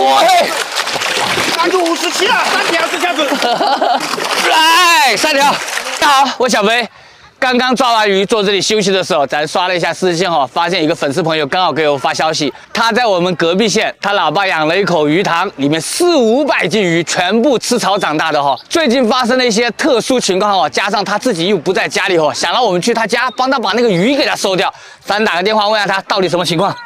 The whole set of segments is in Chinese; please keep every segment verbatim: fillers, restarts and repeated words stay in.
嘿， 三组五十七了，三条是这样子。 来，三条。大家好，我小飞。刚刚抓完鱼，坐这里休息的时候，咱刷了一下私信哦，发现一个粉丝朋友刚好给我发消息，他在我们隔壁县，他老爸养了一口鱼塘，里面四五百斤鱼，全部吃草长大的哈、哦。最近发生了一些特殊情况哦，加上他自己又不在家里哦，想让我们去他家帮他把那个鱼给他收掉。咱打个电话问下他到底什么情况。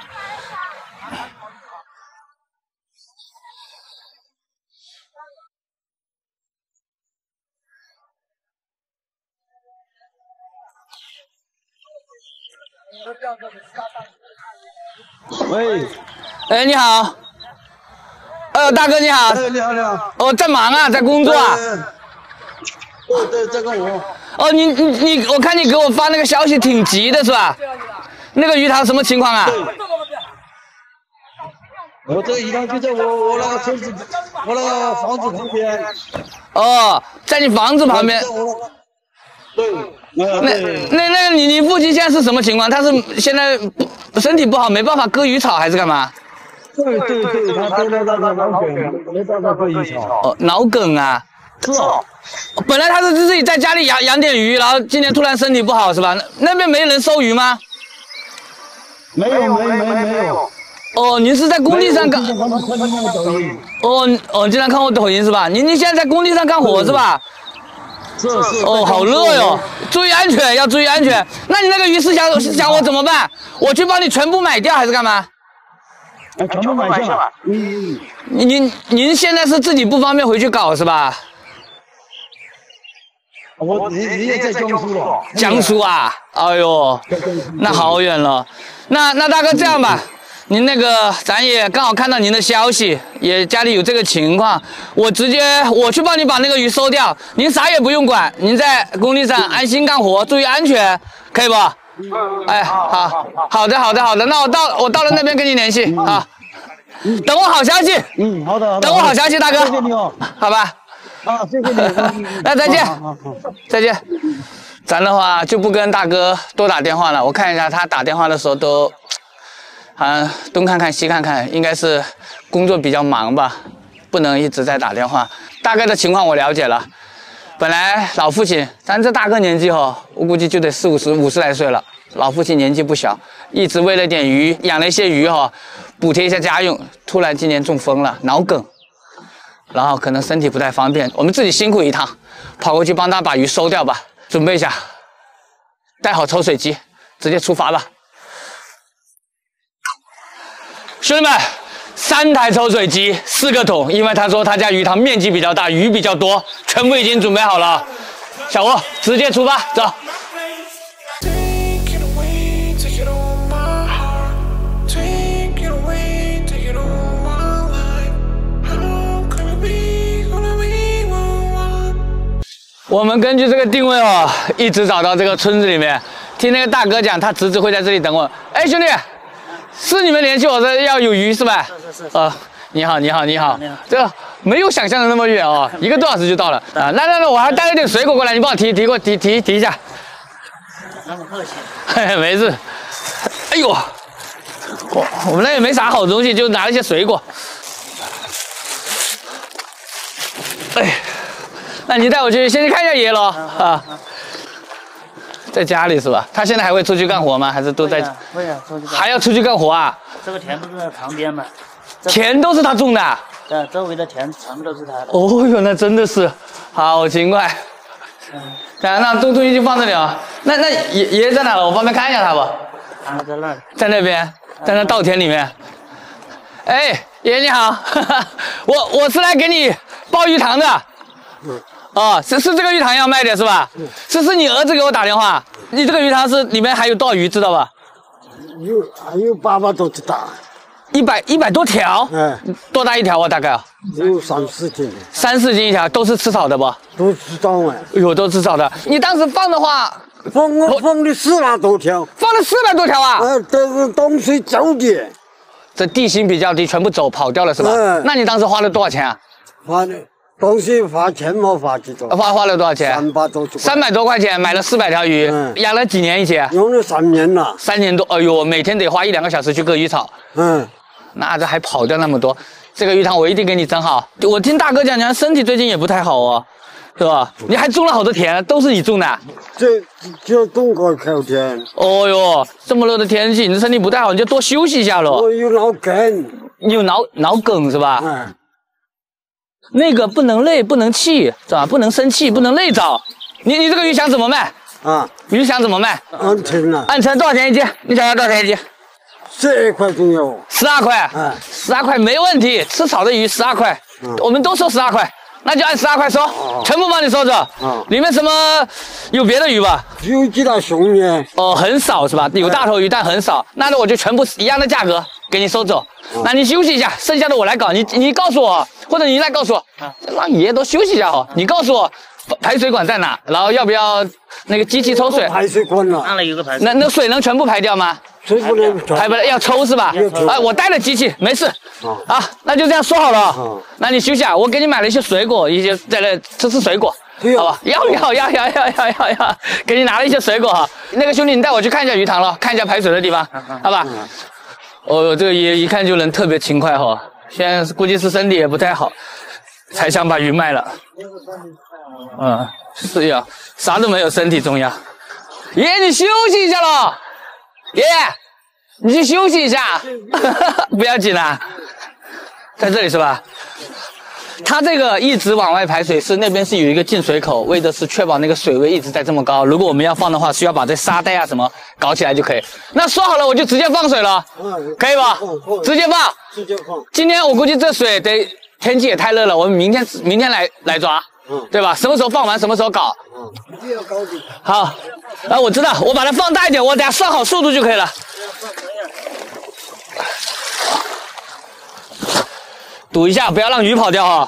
喂， 哎，你好，呃，大哥你好， 哎，你好，你好， 哦，在忙啊，在工作啊， 对对，这个我， 哦，你你你，我看你给我发那个消息挺急的是吧？那个鱼塘什么情况啊？ 我这个鱼塘就在我我那个村子，我那个房子旁边。 哦，在你房子旁边。 对。 那那那你你父亲现在是什么情况？他是现在不身体不好，没办法割鱼草还是干嘛？ 对对对，他得了那个脑梗，没办法割鱼草。 哦，脑梗啊。 是啊。 本来他是自己在家里养养点鱼，然后今年突然身体不好是吧？那边没人收鱼吗？ 没有没没没有。 哦，您是在工地上干？哦哦，经常看我抖音是吧？您您现在在工地上干活是吧？ 是是。 哦，好热哟！注意安全，要注意安全。那你那个鱼是想想我怎么办？我去帮你全部买掉还是干嘛？ 哎，全部买下来。嗯。 您您现在是自己不方便回去搞是吧？ 我你你也在江苏了？ 江苏啊？哎呦，那好远了。那那大哥这样吧。您那个，咱也刚好看到您的消息，也家里有这个情况，我直接我去帮你把那个鱼收掉，您啥也不用管，您在工地上安心干活，注意安全，可以不？哎，好，好的，好的，好的，那我到我到了那边跟你联系啊，等我好消息。 嗯，好的，好的。 等我好消息，大哥。 谢谢你哦。 好吧。 啊，谢谢你。 那再见。 好好好， 再见。咱的话就不跟大哥多打电话了，我看一下他打电话的时候都。啊，东看看西看看，应该是工作比较忙吧，不能一直在打电话。大概的情况我了解了。本来老父亲，咱这大哥年纪哈，我估计就得四五十、五十来岁了。老父亲年纪不小，一直为了点鱼，养了一些鱼哈，补贴一下家用。突然今年中风了，脑梗，然后可能身体不太方便，我们自己辛苦一趟，跑过去帮他把鱼收掉吧。准备一下，带好抽水机，直接出发吧。兄弟们，三台抽水机，四个桶，因为他说他家鱼塘面积比较大，鱼比较多，全部已经准备好了。小吴，直接出发，走。我们根据这个定位哦，一直找到这个村子里面。听那个大哥讲，他侄子会在这里等我。哎，兄弟。是你们联系我这要有鱼是吧？ 是是是。 呃，你好，你好，你好。你好。这个没有想象的那么远哦，一个多小时就到了啊。那那那我还带了点水果过来，你帮我提提过提提提一下。 那么客气。 嘿嘿，没事。哎呦，我我们那也没啥好东西，就拿了一些水果。哎，那你带我去先去看一下爷喽啊。在家里是吧？他现在还会出去干活吗？还是都在？ 会啊，出去。 还要出去干活啊？ 这个田都是在旁边嘛。 田都是他种的。 对，周围的田全部都是他的。 哦哟，那真的是好勤快。嗯。那那东东西就放这里啊。那那爷爷爷在哪了？我方便看一下他不？ 他在那儿。 在那边，在那稻田里面。哎，爷爷你好，我我是来给你包鱼塘的。嗯。哦，是是这个鱼塘要卖的是吧？嗯。是是你儿子给我打电话，你这个鱼塘是里面还有多少鱼知道吧？ 有还有八百多只大。 一百一百多条。嗯。多大一条啊？大概？ 有三四斤。三四斤一条，都是吃草的不？ 都吃草哎。 哎呦，都吃草的。你当时放的话， 放我放了四百多条。 放了四百多条啊？ 嗯，都是东西走的。 这地形比较低，全部走跑掉了是吧？嗯。那你当时花了多少钱啊？ 花了。东西花钱没花几多， 花花了多少钱？ 三百多， 三百多块钱买了四百条鱼，嗯、养了几年一起？ 养了三年了。 三年多，哎呦，每天得花一两个小时去割鱼草。 嗯， 那这还跑掉那么多， 这个鱼塘我一定给你整好。我听大哥讲，讲身体最近也不太好哦，是吧？你还种了好多田，都是你种的？ 这就种过口田。 哦哟，这么热的天气，你身体不太好，你就多休息一下喽。 我有脑梗。 你有脑脑梗是吧？ 嗯。 那个不能累，不能气，是吧？不能生气，不能累着。你你这个鱼想怎么卖？啊，鱼想怎么卖？ 按称了。 按称多少钱一斤？你想要多少钱一斤？ 十二块左右。 十二块。嗯，十二块没问题。吃草的鱼十二块，嗯，我们都收十二块，那就按十二块收，哦、全部帮你收着。嗯，里面什么有别的鱼吧？ 有几条熊鱼。 哦，很少是吧？有大头鱼，但很少。那我就全部一样的价格给你收走。嗯、那你休息一下，剩下的我来搞。你你告诉我，或者你来告诉我，嗯、让爷爷都休息一下哦。你告诉我。排水管在哪？然后要不要那个机器抽水？ 排水管了， 按了一个排水。 那那水能全部排掉吗？ 水不能排不了，要抽是吧？哎，我带了机器，没事。啊，那就这样说好了。那你休息啊，我给你买了一些水果，一些在那吃吃水果，好吧？要要要要要要要要，给你拿了一些水果哈。那个兄弟，你带我去看一下鱼塘了，看一下排水的地方，好吧？哦，这个爷一看就人特别勤快哈，现在估计是身体也不太好，才想把鱼卖了。嗯，是呀，啥都没有，身体重要。爷爷，你休息一下喽。爷爷，你去休息一下，不要紧啦，在这里是吧？它这个一直往外排水，是那边是有一个进水口，为的是确保那个水位一直在这么高。如果我们要放的话，需要把这沙袋啊什么搞起来就可以。那说好了，我就直接放水了，可以吧？直接放，直接放。今天我估计这水得天气也太热了，我们明天明天来来抓。嗯，对吧？什么时候放完，什么时候搞。嗯，一定要高点。好，啊，我知道，我把它放大一点，我等下算好速度就可以了。赌一下，不要让鱼跑掉哈。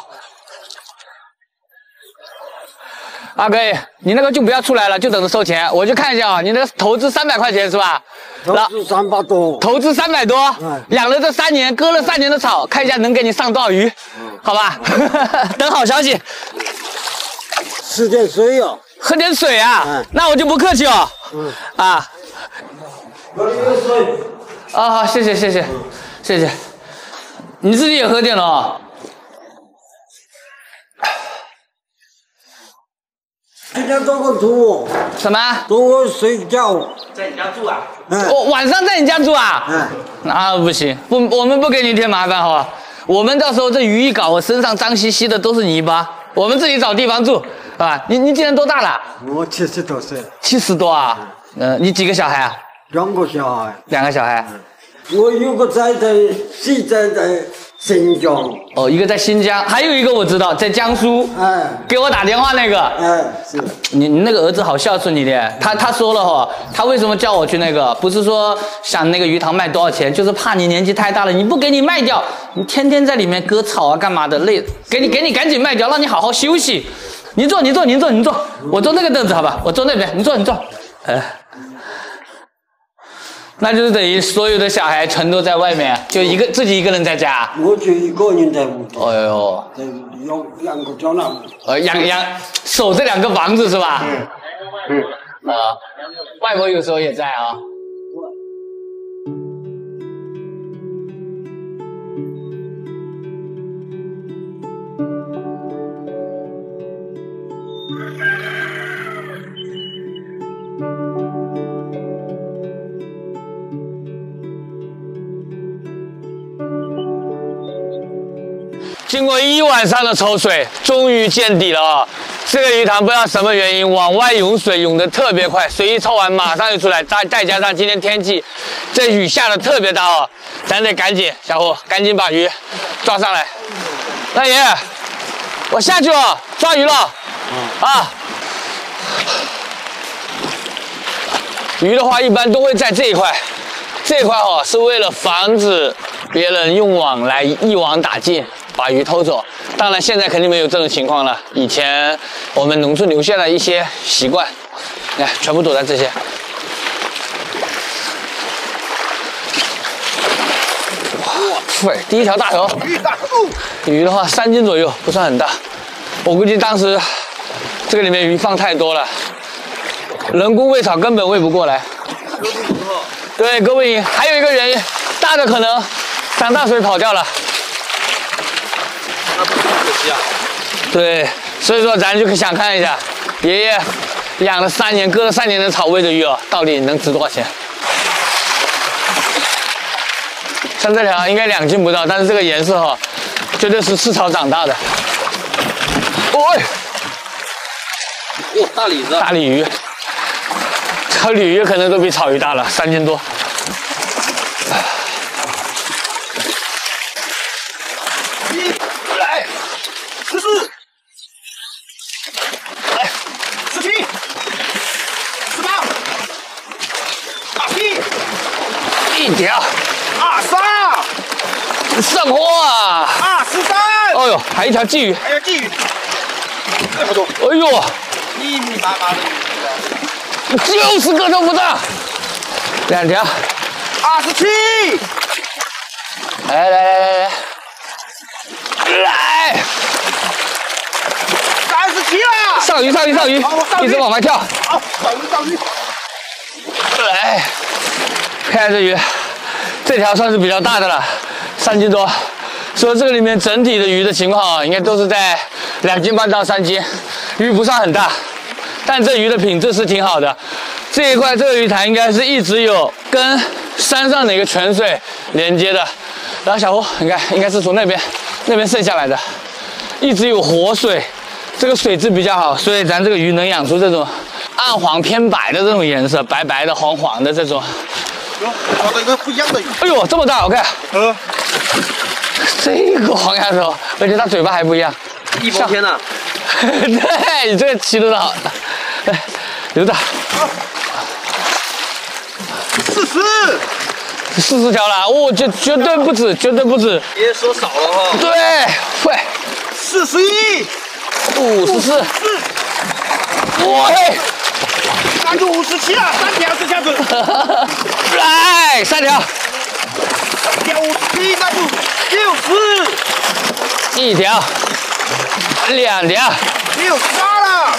啊，可以，你那个就不要出来了，就等着收钱。我去看一下啊，你那个投资三百块钱是吧？ 投资三百多。 投资三百多，嗯、养了这三年，割了三年的草，看一下能给你上多少鱼，嗯、好吧？等好消息。 吃点水哦， 喝点水啊，嗯、那我就不客气哦。嗯、啊， 喝点水。 啊，好，谢谢谢谢、嗯、谢谢，你自己也喝点了、哦。 今天做个图。 什么？ 中午睡觉。 在你家住啊？ 嗯。我晚上在你家住啊？嗯。那不行，不，我们不给你添麻烦好吧？我们到时候这鱼一搞，我身上脏兮兮的都是泥巴，我们自己找地方住，好吧？你你今年多大了？ 我七十多岁。 七十多啊？嗯、呃，你几个小孩啊？ 两个小孩。 两个小孩。 嗯、我有个仔在，现在在新疆。 哦，一个在新疆，还有一个我知道在江苏。哎。给我打电话那个。哎，是。你你那个儿子好孝顺你的，他他说了哈，他为什么叫我去那个？不是说想那个鱼塘卖多少钱，就是怕你年纪太大了，你不给你卖掉，你天天在里面割草啊干嘛的累，给你给你赶紧卖掉，让你好好休息。你坐你坐你坐你坐，我坐那个凳子好吧，我坐那边，你坐你坐。哎。那就是等于所有的小孩全都在外面，就一个自己一个人在家。 我就一个人在屋里。 哎呦， 养两个胶囊。 呃，养养守这两个房子是吧？嗯。嗯。啊，外婆有时候也在啊。经过一晚上的抽水，终于见底了啊！这个鱼塘不知道什么原因，往外涌水涌得特别快，水一抽完马上就出来，再再加上今天天气，这雨下的特别大哦，咱得赶紧，小胡赶紧把鱼抓上来。大爷，我下去了，抓鱼了。啊，鱼的话一般都会在这一块，这一块哦是为了防止别人用网来一网打尽。把鱼偷走，当然现在肯定没有这种情况了。以前我们农村留下的一些习惯，来，全部躲在这些。哇，对，第一条大头，鱼的话三斤左右，不算很大。我估计当时这个里面鱼放太多了，人工喂草根本喂不过来。对，割不赢。还有一个原因，大的可能涨大水跑掉了。 那不可惜啊。 对，所以说咱就想看一下，爷爷养了三年，割了三年的草喂的鱼哦，到底能值多少钱？像这条应该两斤不到，但是这个颜色哈、哦，绝对是吃草长大的。哦， 哦，大鲤子， 大鲤鱼，这条鲤鱼可能都比草鱼大了，三斤多。 来，十四，来，十七，十八，二七， 一条， 二三， 上货啊！ 二十三。 哦呦，还一条鲫鱼。 还有鲫鱼，这么多， 哎呦， 密密麻麻的鱼， 就是个都不到。两条。 二十七， 来来来来来，来！ 三十七了。 上鱼上鱼上鱼，一直往外跳。 好，上鱼上鱼。 来，看这鱼，这条算是比较大的了，三斤多。所以这个里面整体的鱼的情况啊，应该都是在两斤半到三斤，鱼不算很大，但这鱼的品质是挺好的。这一块这个鱼潭应该是一直有跟山上的一个泉水连接的，然后小胡，你看应该是从那边那边渗下来的，一直有活水，这个水质比较好，所以咱这个鱼能养出这种暗黄偏白的这种颜色，白白的黄黄的这种。 哟，找到一个不一样的鱼。 哎呦，这么大，我看。 呃， 这个黄鸭头，而且它嘴巴还不一样。 一毛钱呢？ 对，你这个骑得好。来，留着。 四十， 四十条了，哦，绝绝对不止，绝对不止。 别说少了哈。 对，喂， 四十一， 五十四。 四， 喂， 那就五十七了，三条是这样子。 来，三条， 条五十七，那就六十， 一条，两条。 六十八了。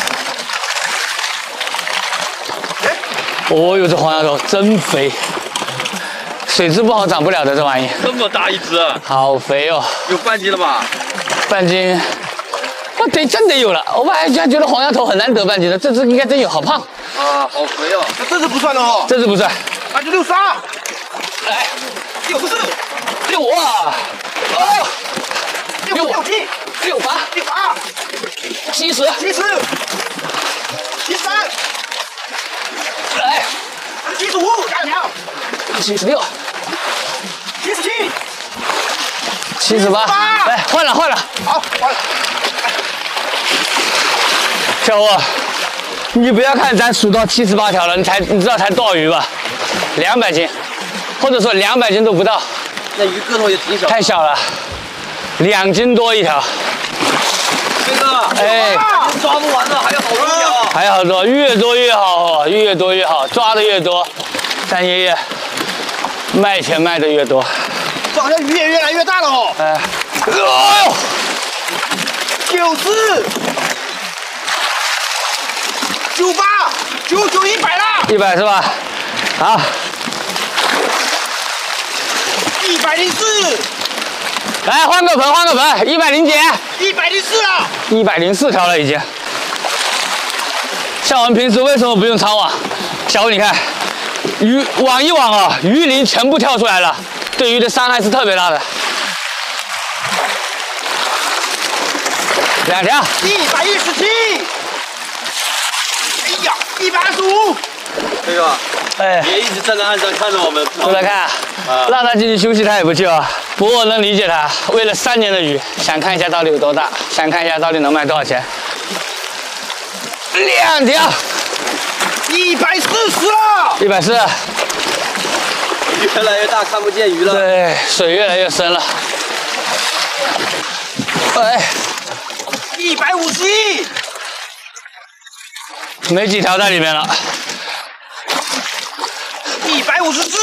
哦呦，这黄鸭头真肥，水质不好长不了的这玩意， 这么大一只， 好肥哦， 有半斤了吧？ 半斤。我得真得有了，我本来居然觉得黄鸭头很难得半斤的，这只应该真有，好胖。 啊，好肥哦！ 那这是不算的哦， 这只不算， 那就六十二， 来， 六十四， 六五啊，哦， 六六七， 六八， 六二， 七十， 七十，七十三， 来， 七十五，两条， 七十六， 七十七， 七十八，来换了换了， 好，完了。 小吴，你不要看咱数到七十八条了，你才你知道才多少鱼吧？两百斤，或者说两百斤都不到， 那鱼个头也挺小。 太小了，两斤多一条。 飞哥， 哎， 抓不完呢，还有好多条。 还有好多，越多越好哦，越多越好，抓的越多，咱爷爷卖钱卖的越多。 这好像鱼也越来越大了哦。 哎，哎呦， 九十，九八，九九一百了， 一百是吧？好， 一百零四， 来换个盆，换个盆，一百零几， 一百零四了。 一百零四条了已经。像我们平时为什么不用抄网？小吴你看，鱼网一网啊，鱼鳞全部跳出来了，对鱼的伤害是特别大的。两条， 一百一十七，哎呀，一百二十五， 飞哥， 哎， 也一直站在岸上看着我们。 我来看，啊、让他进去休息，他也不去啊。不过我能理解他，为了三年的鱼，想看一下到底有多大，想看一下到底能卖多少钱。两条， 一百四十了， 一百四， 越来越大，看不见鱼了。 对，水越来越深了。哎， 一百五十一， 没几条在里面了。 一百五十四，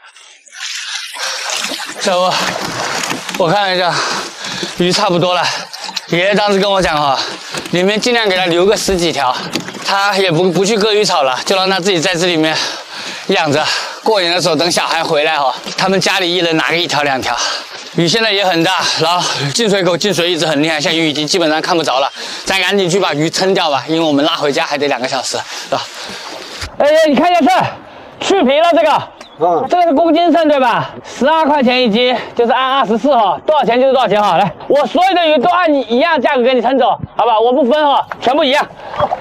小吴，我看了一下，鱼差不多了。爷爷当时跟我讲哈，里面尽量给他留个十几条，他也不不去割鱼草了，就让他自己在这里面养着。过年的时候等小孩回来哈，他们家里一人拿个一条两条， 雨现在也很大，然后进水口进水一直很厉害，现在鱼已经基本上看不着了，咱赶紧去把鱼撑掉吧，因为我们拉回家还得两个小时，是吧？哎，你看一下这，去皮了这个。 嗯，这个是公斤秤对吧？十二块钱一斤，就是按二十四哈，多少钱就是多少钱哈。来，我所有的鱼都按你一样价格给你称走，好吧？我不分哈，全部一样。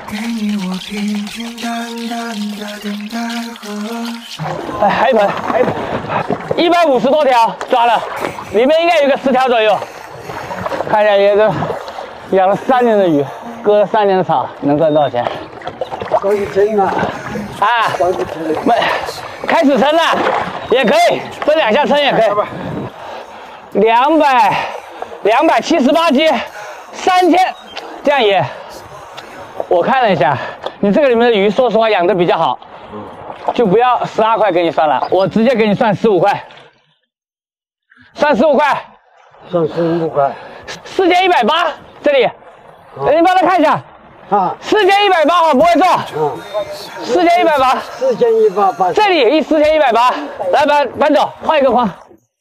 哎，还一盆，还一盆，一百五十多条抓了，里面应该有个十条左右。看一下也是养了三年的鱼，割了三年的草，能赚多少钱？ 高一斤了。 啊，没。 开始称了，也可以分两下称也可以。两百，两百七十八斤，三千，这样也。我看了一下，你这个里面的鱼，说实话养的比较好，就不要十二块给你算了，我直接给你算十五块，算十五块， 算十五块， 四千一百八，这里，你帮他看一下。 啊，四千一百八哈，不会做。嗯，四千一百八， 四千一百八， 这里一四千一百八，来搬搬走，换一个筐。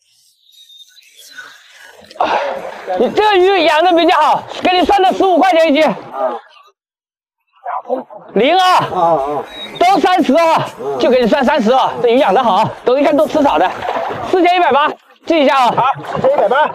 你这个鱼养的比较好，给你算的十五块钱一斤。零啊，啊啊，都三十啊，就给你算三十啊。这鱼养的好，都一看都吃草的，四千一百八，记一下啊。好，四千一百八。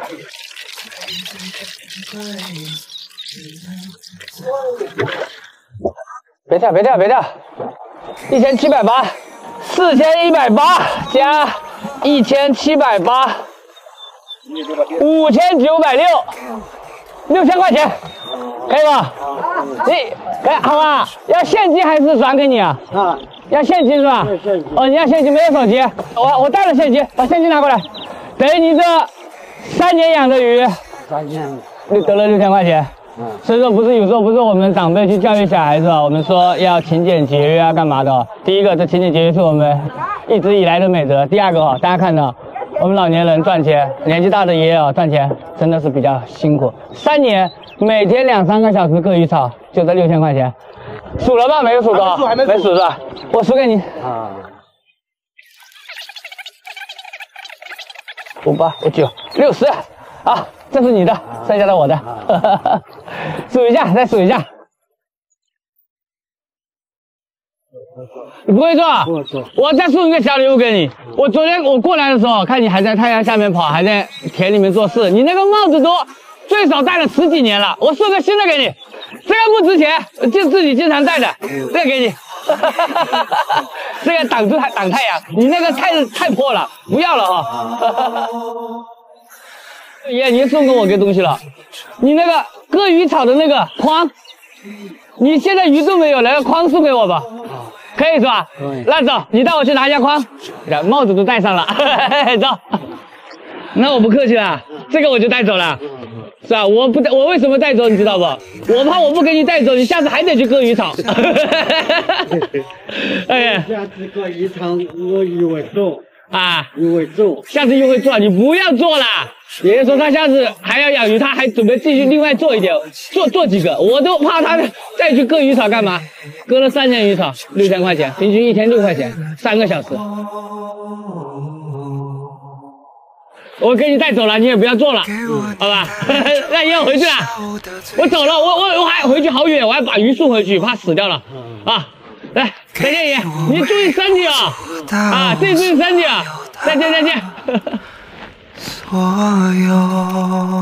别跳，别跳，别跳！一千七百八，四千一百八加一千七百八，五千九百六，六千块钱，可以吗？你哎，好吧？要现金还是转给你啊？啊，要现金是吧？现金。哦，你要现金，没有手机。我我带了现金，把现金拿过来。等于你这三年养的鱼， 三年， 你得了六千块钱。 所以说不是有时候不是我们长辈去教育小孩子啊，我们说要勤俭节约啊，干嘛的？第一个，这勤俭节约是我们一直以来的美德。第二个啊，大家看到我们老年人赚钱，年纪大的爷爷啊赚钱真的是比较辛苦。三年每天两三个小时割鱼草，就这六千块钱，数了吧？没有数到，没数是吧？我数给你啊，五八五九六十啊。 这是你的，剩下的我的，数一下，再数一下。你不会做？不会做。我再送一个小礼物给你。我昨天我过来的时候，看你还在太阳下面跑，还在田里面做事。你那个帽子都最少戴了十几年了，我送个新的给你。这个不值钱，就自己经常戴的，这个给你。这个挡住太挡太阳，你那个太太破了，不要了啊。爷，您送给我个东西了，你那个割鱼草的那个筐，你现在鱼都没有，来个筐送给我吧，可以是吧？可以。那走，你带我去拿一下筐，帽子都戴上了，走。那我不客气了，这个我就带走了，是吧？我不带，我为什么带走，你知道不？我怕我不给你带走，你下次还得去割鱼草。哎呀， 下次割鱼草我鱼会做。 啊， 又会做， 下次又会做，你不要做了。爷爷说他下次还要养鱼，他还准备继续另外做一点，做做几个，我都怕他再去割鱼草干嘛？割了三年鱼草，六千块钱，平均一天六块钱，三个小时。我给你带走了，你也不要做了，好吧？那你要回去了，我走了，我我我还回去好远，我还把鱼送回去，怕死掉了啊。 来，再见爷，你注意身体啊！啊，自己注意身体啊！再见再见。所有。